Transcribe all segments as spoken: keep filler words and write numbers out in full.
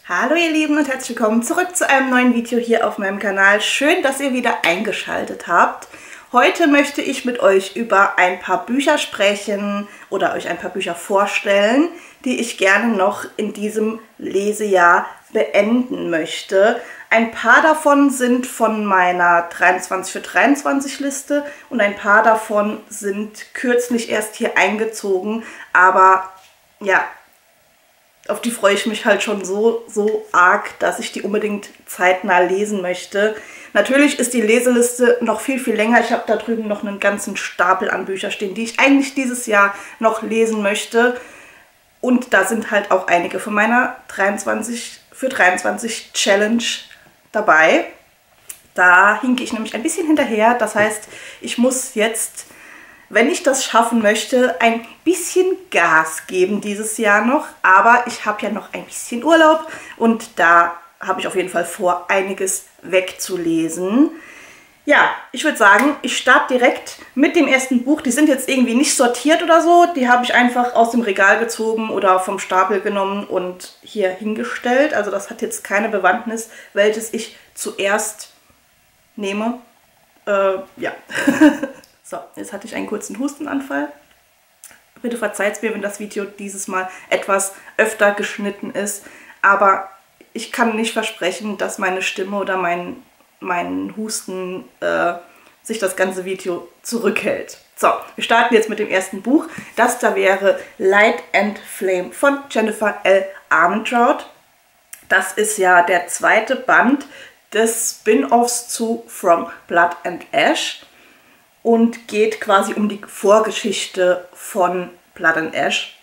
Hallo ihr Lieben und herzlich willkommen zurück zu einem neuen Video hier auf meinem Kanal. Schön, dass ihr wieder eingeschaltet habt. Heute möchte ich mit euch über ein paar Bücher sprechen oder euch ein paar Bücher vorstellen, die ich gerne noch in diesem Lesejahr beenden möchte. Ein paar davon sind von meiner dreiundzwanzig für dreiundzwanzig Liste und ein paar davon sind kürzlich erst hier eingezogen, aber ja, auf die freue ich mich halt schon so, so arg, dass ich die unbedingt zeitnah lesen möchte. Natürlich ist die Leseliste noch viel, viel länger. Ich habe da drüben noch einen ganzen Stapel an Büchern stehen, die ich eigentlich dieses Jahr noch lesen möchte. Und da sind halt auch einige von meiner dreiundzwanzig für dreiundzwanzig Challenge dabei. Da hinke ich nämlich ein bisschen hinterher. Das heißt, ich muss jetzt, wenn ich das schaffen möchte, ein bisschen Gas geben dieses Jahr noch. Aber ich habe ja noch ein bisschen Urlaub und da habe ich auf jeden Fall vor, einiges wegzulesen. Ja, ich würde sagen, ich starte direkt mit dem ersten Buch. Die sind jetzt irgendwie nicht sortiert oder so. Die habe ich einfach aus dem Regal gezogen oder vom Stapel genommen und hier hingestellt. Also das hat jetzt keine Bewandtnis, welches ich zuerst nehme. Äh, ja. So, jetzt hatte ich einen kurzen Hustenanfall. Bitte verzeiht mir, wenn das Video dieses Mal etwas öfter geschnitten ist. Aber ich kann nicht versprechen, dass meine Stimme oder mein, mein Husten äh, sich das ganze Video zurückhält. So, wir starten jetzt mit dem ersten Buch. Das da wäre Light and Flame von Jennifer L. Armentrout. Das ist ja der zweite Band des Spin-offs zu From Blood and Ash und geht quasi um die Vorgeschichte von Blood and Ash.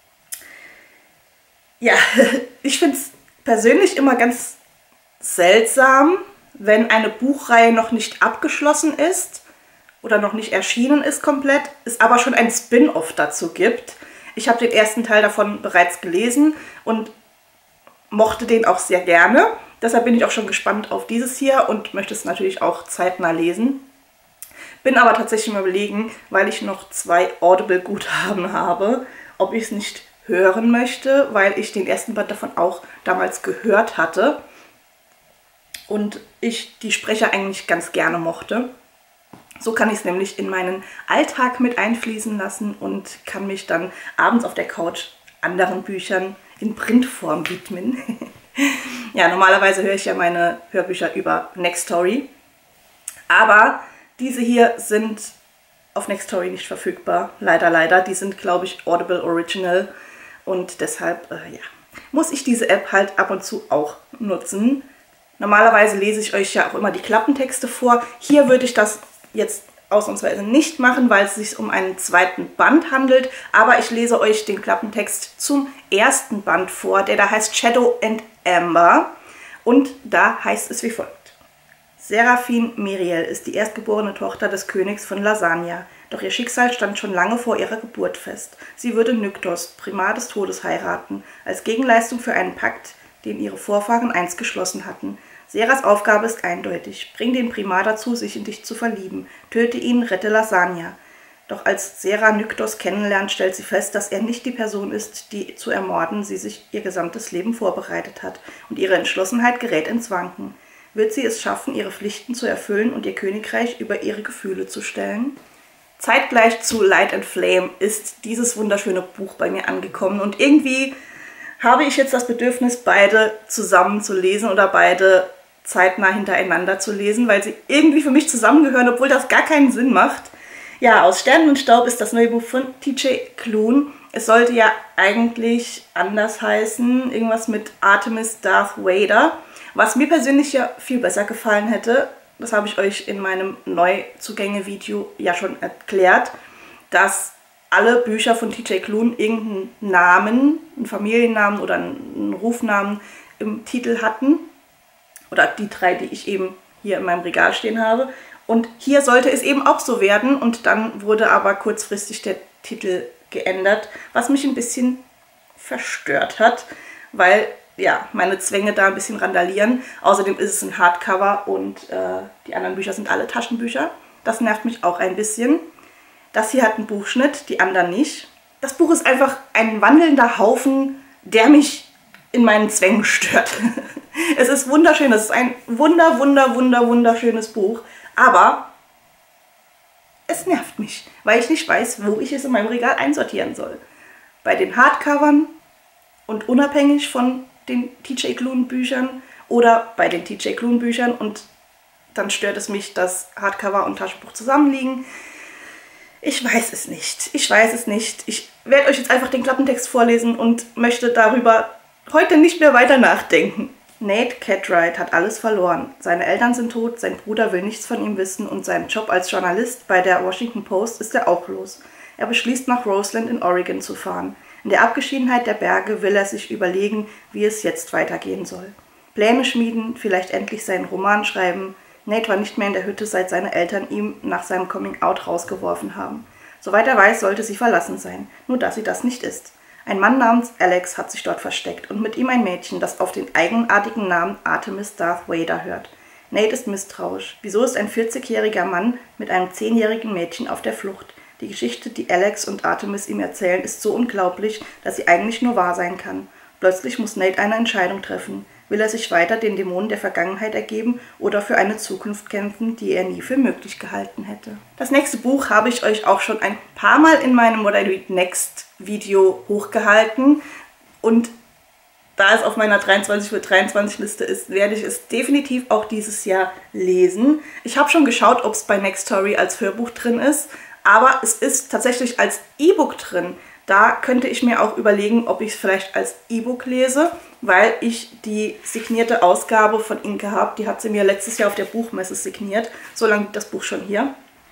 Ja, ich finde es persönlich immer ganz seltsam, wenn eine Buchreihe noch nicht abgeschlossen ist oder noch nicht erschienen ist komplett, es aber schon ein Spin-off dazu gibt. Ich habe den ersten Teil davon bereits gelesen und mochte den auch sehr gerne. Deshalb bin ich auch schon gespannt auf dieses hier und möchte es natürlich auch zeitnah lesen. Bin aber tatsächlich mal überlegen, weil ich noch zwei Audible-Guthaben habe, ob ich es nicht hören möchte, weil ich den ersten Band davon auch damals gehört hatte und ich die Sprecher eigentlich ganz gerne mochte. So kann ich es nämlich in meinen Alltag mit einfließen lassen und kann mich dann abends auf der Couch anderen Büchern in Printform widmen. Ja, normalerweise höre ich ja meine Hörbücher über Nextory, aber diese hier sind auf Nextory nicht verfügbar, leider, leider. Die sind, glaube ich, Audible Original und deshalb, äh, ja, muss ich diese App halt ab und zu auch nutzen. Normalerweise lese ich euch ja auch immer die Klappentexte vor. Hier würde ich das jetzt ausnahmsweise nicht machen, weil es sich um einen zweiten Band handelt. Aber ich lese euch den Klappentext zum ersten Band vor, der da heißt Shadow and Amber. Und da heißt es wie folgt. Seraphine Miriel ist die erstgeborene Tochter des Königs von Lasagna. Doch ihr Schicksal stand schon lange vor ihrer Geburt fest. Sie würde Nyktos, Primar des Todes, heiraten, als Gegenleistung für einen Pakt, den ihre Vorfahren einst geschlossen hatten. Seras Aufgabe ist eindeutig. Bring den Primar dazu, sich in dich zu verlieben. Töte ihn, rette Lasagna. Doch als Sera Nyktos kennenlernt, stellt sie fest, dass er nicht die Person ist, die zu ermorden sie sich ihr gesamtes Leben vorbereitet hat. Und ihre Entschlossenheit gerät ins Wanken. Wird sie es schaffen, ihre Pflichten zu erfüllen und ihr Königreich über ihre Gefühle zu stellen? Zeitgleich zu Light and Flame ist dieses wunderschöne Buch bei mir angekommen und irgendwie habe ich jetzt das Bedürfnis, beide zusammen zu lesen oder beide zeitnah hintereinander zu lesen, weil sie irgendwie für mich zusammengehören, obwohl das gar keinen Sinn macht. Ja, Aus Sternen und Staub ist das neue Buch von T J Klune. Es sollte ja eigentlich anders heißen, irgendwas mit Artemis Darth Vader. Was mir persönlich ja viel besser gefallen hätte, das habe ich euch in meinem Neuzugänge-Video ja schon erklärt, dass alle Bücher von T J Klune irgendeinen Namen, einen Familiennamen oder einen Rufnamen im Titel hatten. Oder die drei, die ich eben hier in meinem Regal stehen habe. Und hier sollte es eben auch so werden und dann wurde aber kurzfristig der Titel geändert, was mich ein bisschen verstört hat, weil ja, meine Zwänge da ein bisschen randalieren. Außerdem ist es ein Hardcover und äh, die anderen Bücher sind alle Taschenbücher. Das nervt mich auch ein bisschen. Das hier hat einen Buchschnitt, die anderen nicht. Das Buch ist einfach ein wandelnder Haufen, der mich in meinen Zwängen stört. Es ist wunderschön, es ist ein wunder, wunder, wunder, wunderschönes Buch, aber es nervt mich, weil ich nicht weiß, wo ich es in meinem Regal einsortieren soll. Bei den Hardcovern und unabhängig von den T J. Klune Büchern oder bei den T J. Klune Büchern und dann stört es mich, dass Hardcover und Taschenbuch zusammenliegen. Ich weiß es nicht. Ich weiß es nicht. Ich werde euch jetzt einfach den Klappentext vorlesen und möchte darüber heute nicht mehr weiter nachdenken. Nate Cartwright hat alles verloren. Seine Eltern sind tot, sein Bruder will nichts von ihm wissen und seinen Job als Journalist bei der Washington Post ist er auch los. Er beschließt, nach Roseland in Oregon zu fahren. In der Abgeschiedenheit der Berge will er sich überlegen, wie es jetzt weitergehen soll. Pläne schmieden, vielleicht endlich seinen Roman schreiben. Nate war nicht mehr in der Hütte, seit seine Eltern ihn nach seinem Coming-out rausgeworfen haben. Soweit er weiß, sollte sie verlassen sein, nur dass sie das nicht ist. Ein Mann namens Alex hat sich dort versteckt und mit ihm ein Mädchen, das auf den eigenartigen Namen Artemis Darth Vader hört. Nate ist misstrauisch. Wieso ist ein vierzigjähriger Mann mit einem zehnjährigen Mädchen auf der Flucht? Die Geschichte, die Alex und Artemis ihm erzählen, ist so unglaublich, dass sie eigentlich nur wahr sein kann. Plötzlich muss Nate eine Entscheidung treffen. Will er sich weiter den Dämonen der Vergangenheit ergeben oder für eine Zukunft kämpfen, die er nie für möglich gehalten hätte? Das nächste Buch habe ich euch auch schon ein paar Mal in meinem What I Read Next Video hochgehalten. Und da es auf meiner dreiundzwanzig für dreiundzwanzig Liste ist, werde ich es definitiv auch dieses Jahr lesen. Ich habe schon geschaut, ob es bei Next Story als Hörbuch drin ist, aber es ist tatsächlich als E-Book drin. Da könnte ich mir auch überlegen, ob ich es vielleicht als E-Book lese, weil ich die signierte Ausgabe von Inke habe. Die hat sie mir letztes Jahr auf der Buchmesse signiert. So lange liegt das Buch schon hier.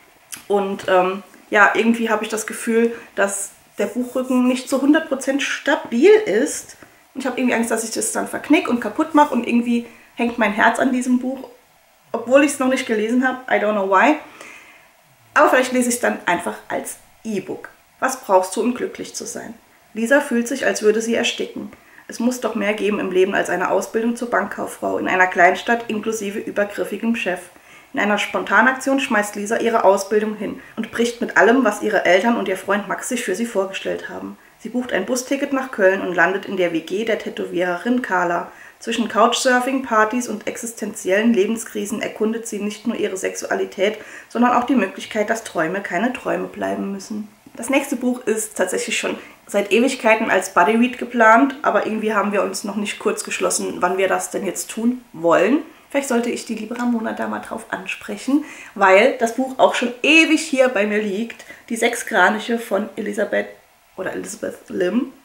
Und ähm, ja, irgendwie habe ich das Gefühl, dass der Buchrücken nicht zu hundert Prozent stabil ist. Und ich habe irgendwie Angst, dass ich das dann verknick und kaputt mache. Und irgendwie hängt mein Herz an diesem Buch, obwohl ich es noch nicht gelesen habe. I don't know why. Aber vielleicht lese ich es dann einfach als E-Book. Was brauchst du, um glücklich zu sein? Lisa fühlt sich, als würde sie ersticken. Es muss doch mehr geben im Leben als eine Ausbildung zur Bankkauffrau in einer Kleinstadt inklusive übergriffigem Chef. In einer Spontanaktion schmeißt Lisa ihre Ausbildung hin und bricht mit allem, was ihre Eltern und ihr Freund Max sich für sie vorgestellt haben. Sie bucht ein Busticket nach Köln und landet in der W G der Tätowiererin Carla. Zwischen Couchsurfing, Partys und existenziellen Lebenskrisen erkundet sie nicht nur ihre Sexualität, sondern auch die Möglichkeit, dass Träume keine Träume bleiben müssen. Das nächste Buch ist tatsächlich schon seit Ewigkeiten als Buddy Read geplant, aber irgendwie haben wir uns noch nicht kurz geschlossen, wann wir das denn jetzt tun wollen. Vielleicht sollte ich die liebe Ramona da mal drauf ansprechen, weil das Buch auch schon ewig hier bei mir liegt. Die Sechs Kraniche von Elisabeth oder Elizabeth Lim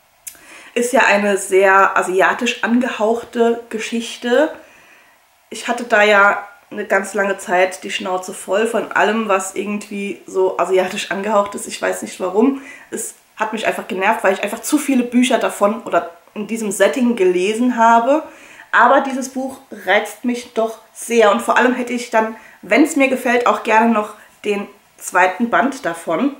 ist ja eine sehr asiatisch angehauchte Geschichte. Ich hatte da ja eine ganz lange Zeit die Schnauze voll von allem, was irgendwie so asiatisch angehaucht ist. Ich weiß nicht warum. Es hat mich einfach genervt, weil ich einfach zu viele Bücher davon oder in diesem Setting gelesen habe. Aber dieses Buch reizt mich doch sehr. Und vor allem hätte ich dann, wenn es mir gefällt, auch gerne noch den zweiten Band davon.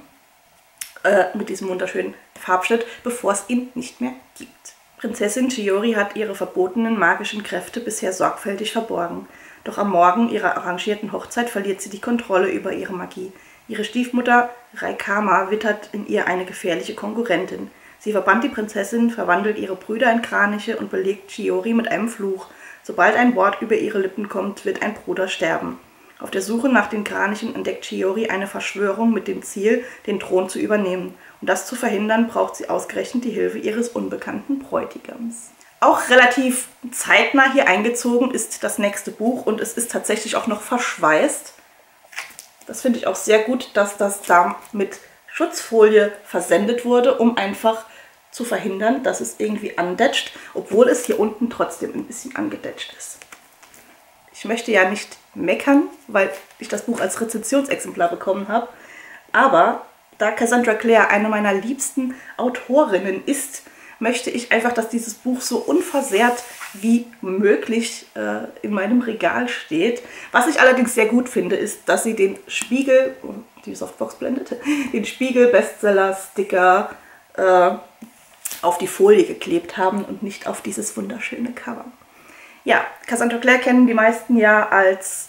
Äh, mit diesem wunderschönen Farbschnitt, bevor es ihn nicht mehr gibt. Prinzessin Chiyori hat ihre verbotenen magischen Kräfte bisher sorgfältig verborgen. Doch am Morgen ihrer arrangierten Hochzeit verliert sie die Kontrolle über ihre Magie. Ihre Stiefmutter Raikama wittert in ihr eine gefährliche Konkurrentin. Sie verbannt die Prinzessin, verwandelt ihre Brüder in Kraniche und belegt Chiyori mit einem Fluch. Sobald ein Wort über ihre Lippen kommt, wird ein Bruder sterben. Auf der Suche nach den Kranichen entdeckt Chiyori eine Verschwörung mit dem Ziel, den Thron zu übernehmen. Um das zu verhindern, braucht sie ausgerechnet die Hilfe ihres unbekannten Bräutigams. Auch relativ zeitnah hier eingezogen ist das nächste Buch und es ist tatsächlich auch noch verschweißt. Das finde ich auch sehr gut, dass das da mit Schutzfolie versendet wurde, um einfach zu verhindern, dass es irgendwie andetscht, obwohl es hier unten trotzdem ein bisschen angedetscht ist. Ich möchte ja nicht meckern, weil ich das Buch als Rezensionsexemplar bekommen habe, aber da Cassandra Clare eine meiner liebsten Autorinnen ist, möchte ich einfach, dass dieses Buch so unversehrt wie möglich äh, in meinem Regal steht. Was ich allerdings sehr gut finde, ist, dass sie den Spiegel, die Softbox blendet, den Spiegel-Bestseller-Sticker äh, auf die Folie geklebt haben und nicht auf dieses wunderschöne Cover. Ja, Cassandra Clare kennen die meisten ja als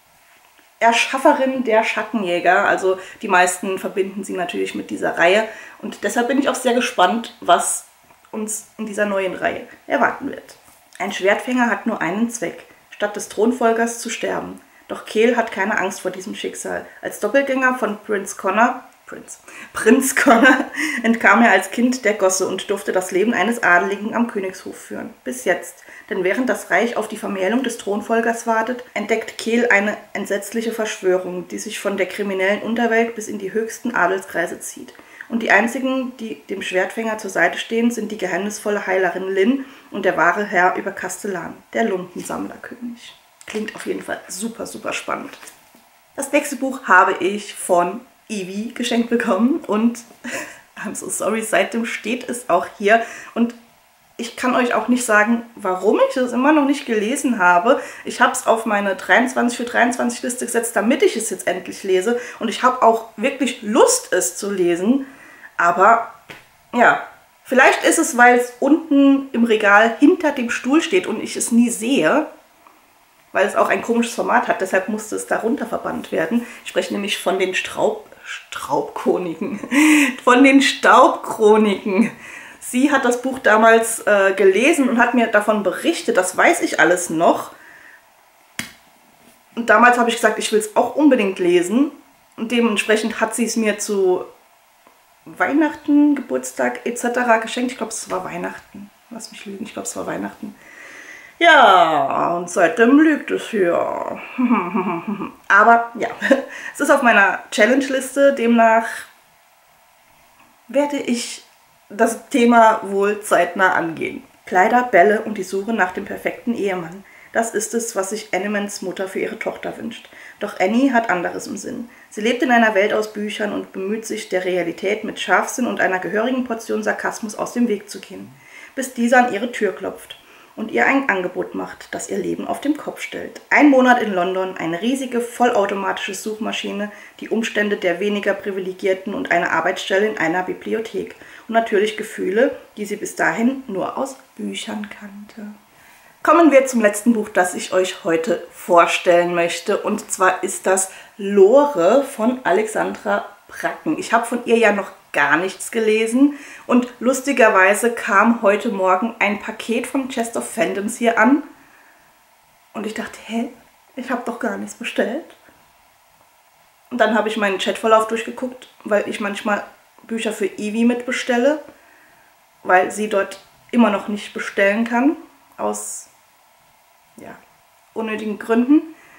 Erschafferin der Schattenjäger. Also die meisten verbinden sie natürlich mit dieser Reihe. Und deshalb bin ich auch sehr gespannt, was uns in dieser neuen Reihe erwarten wird. Ein Schwertfänger hat nur einen Zweck, statt des Thronfolgers zu sterben. Doch Keel hat keine Angst vor diesem Schicksal. Als Doppelgänger von Prinz Connor, Prinz, Prinz Connor entkam er als Kind der Gosse und durfte das Leben eines Adeligen am Königshof führen. Bis jetzt. Denn während das Reich auf die Vermählung des Thronfolgers wartet, entdeckt Keel eine entsetzliche Verschwörung, die sich von der kriminellen Unterwelt bis in die höchsten Adelskreise zieht. Und die einzigen, die dem Schwertfänger zur Seite stehen, sind die geheimnisvolle Heilerin Lynn und der wahre Herr über Kastellan, der Lumpensammlerkönig. Klingt auf jeden Fall super, super spannend. Das nächste Buch habe ich von Evie geschenkt bekommen und I'm so sorry, seitdem steht es auch hier und ich kann euch auch nicht sagen, warum ich es immer noch nicht gelesen habe. Ich habe es auf meine dreiundzwanzig für dreiundzwanzig Liste gesetzt, damit ich es jetzt endlich lese. Und ich habe auch wirklich Lust, es zu lesen. Aber ja, vielleicht ist es, weil es unten im Regal hinter dem Stuhl steht und ich es nie sehe. Weil es auch ein komisches Format hat, deshalb musste es darunter verbannt werden. Ich spreche nämlich von den Straub, Straubchroniken. Von den Staubchroniken. Sie hat das Buch damals äh, gelesen und hat mir davon berichtet, das weiß ich alles noch. Und damals habe ich gesagt, ich will es auch unbedingt lesen. Und dementsprechend hat sie es mir zu Weihnachten, Geburtstag et cetera geschenkt. Ich glaube, es war Weihnachten. Lass mich lügen, ich glaube, es war Weihnachten. Ja, und seitdem lügt es hier. Aber ja, es ist auf meiner Challenge-Liste. Demnach werde ich das Thema wohl zeitnah angehen. Kleider, Bälle und die Suche nach dem perfekten Ehemann. Das ist es, was sich Annemans Mutter für ihre Tochter wünscht. Doch Annie hat anderes im Sinn. Sie lebt in einer Welt aus Büchern und bemüht sich, der Realität mit Scharfsinn und einer gehörigen Portion Sarkasmus aus dem Weg zu gehen. Bis dieser an ihre Tür klopft und ihr ein Angebot macht, das ihr Leben auf den Kopf stellt. Ein Monat in London, eine riesige, vollautomatische Suchmaschine, die Umstände der weniger Privilegierten und eine Arbeitsstelle in einer Bibliothek. Und natürlich Gefühle, die sie bis dahin nur aus Büchern kannte. Kommen wir zum letzten Buch, das ich euch heute vorstellen möchte. Und zwar ist das Lore von Alexandra Bracken. Ich habe von ihr ja noch gar nichts gelesen und lustigerweise kam heute Morgen ein Paket von Chest of Fandoms hier an und ich dachte, hä, ich habe doch gar nichts bestellt. Und dann habe ich meinen Chatverlauf durchgeguckt, weil ich manchmal Bücher für Evie mitbestelle, weil sie dort immer noch nicht bestellen kann, aus ja, unnötigen Gründen.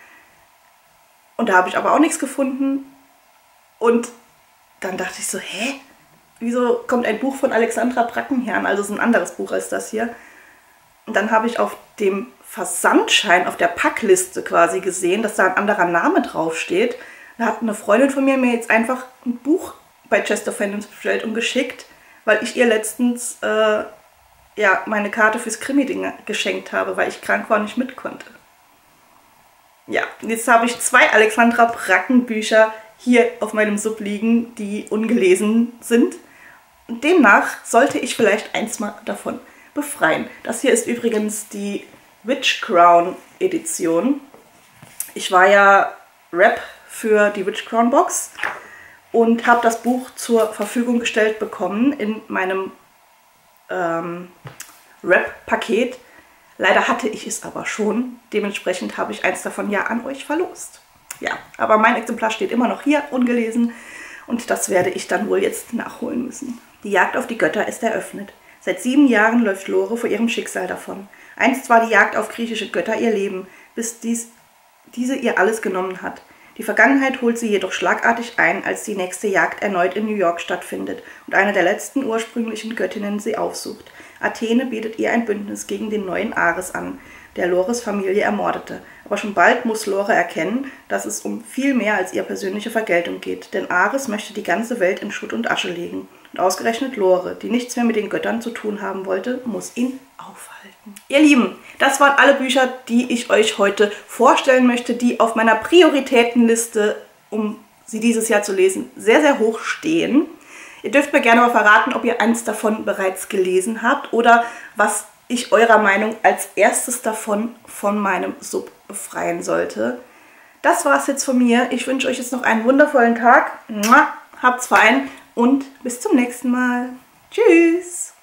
Und da habe ich aber auch nichts gefunden und dann dachte ich so, hä? Wieso kommt ein Buch von Alexandra Bracken her an? Also es ist ein anderes Buch als das hier. Und dann habe ich auf dem Versandschein, auf der Packliste quasi gesehen, dass da ein anderer Name draufsteht. Da hat eine Freundin von mir mir jetzt einfach ein Buch bei Chest of Fandoms bestellt und geschickt, weil ich ihr letztens äh, ja, meine Karte fürs Krimi-Ding geschenkt habe, weil ich krank war und nicht mit konnte. Ja, jetzt habe ich zwei Alexandra Bracken Bücher hier auf meinem Sub liegen, die ungelesen sind. Und demnach sollte ich vielleicht eins mal davon befreien. Das hier ist übrigens die Witch Crown Edition. Ich war ja Rep für die Witch Crown Box und habe das Buch zur Verfügung gestellt bekommen in meinem ähm, Rep-Paket. Leider hatte ich es aber schon. Dementsprechend habe ich eins davon ja an euch verlost. Ja, aber mein Exemplar steht immer noch hier, ungelesen. Und das werde ich dann wohl jetzt nachholen müssen. Die Jagd auf die Götter ist eröffnet. Seit sieben Jahren läuft Lore vor ihrem Schicksal davon. Einst war die Jagd auf griechische Götter ihr Leben, bis dies, diese ihr alles genommen hat. Die Vergangenheit holt sie jedoch schlagartig ein, als die nächste Jagd erneut in New York stattfindet und eine der letzten ursprünglichen Göttinnen sie aufsucht. Athene bietet ihr ein Bündnis gegen den neuen Ares an, der Lores Familie ermordete. Aber schon bald muss Lore erkennen, dass es um viel mehr als ihre persönliche Vergeltung geht, denn Ares möchte die ganze Welt in Schutt und Asche legen. Und ausgerechnet Lore, die nichts mehr mit den Göttern zu tun haben wollte, muss ihn aufhalten. Ihr Lieben, das waren alle Bücher, die ich euch heute vorstellen möchte, die auf meiner Prioritätenliste, um sie dieses Jahr zu lesen, sehr, sehr hoch stehen. Ihr dürft mir gerne mal verraten, ob ihr eins davon bereits gelesen habt oder was ich eurer Meinung als erstes davon von meinem Sub befreien sollte. Das war's jetzt von mir. Ich wünsche euch jetzt noch einen wundervollen Tag. Habt's fein und bis zum nächsten Mal. Tschüss!